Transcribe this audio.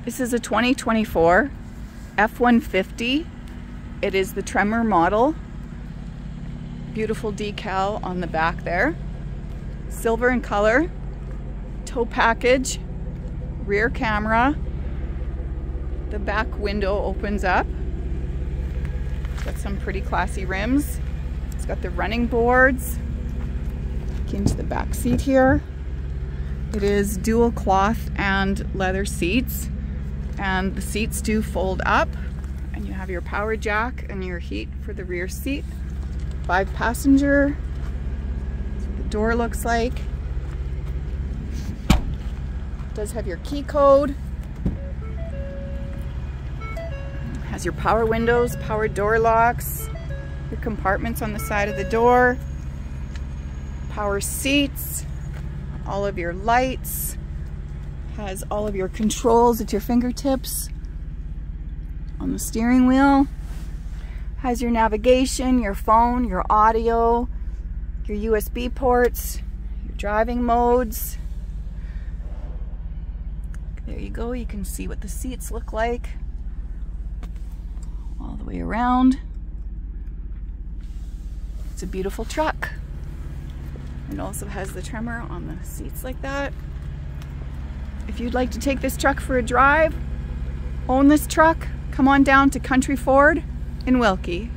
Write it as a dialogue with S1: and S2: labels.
S1: This is a 2024 F-150. It is the Tremor model. Beautiful decal on the back there. Silver in color. Tow package. Rear camera. The back window opens up. It's got some pretty classy rims. It's got the running boards. Get into the back seat here. It is dual cloth and leather seats. And the seats do fold up, and you have your power jack and your heat for the rear seat. 5 passenger. That's what the door looks like. It does have your key code. It has your power windows, power door locks, your compartments on the side of the door, power seats, all of your lights. Has all of your controls at your fingertips on the steering wheel. Has your navigation, your phone, your audio, your USB ports, your driving modes. There you go, you can see what the seats look like all the way around. It's a beautiful truck. It also has the Tremor on the seats like that. If you'd like to take this truck for a drive, own this truck, come on down to Country Ford in Wilkie.